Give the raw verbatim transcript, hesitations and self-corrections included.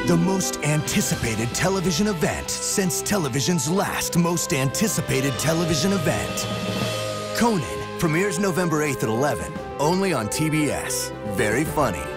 The most anticipated television event since television's last most anticipated television event. Conan premieres November eighth at eleven, only on T B S. Very funny.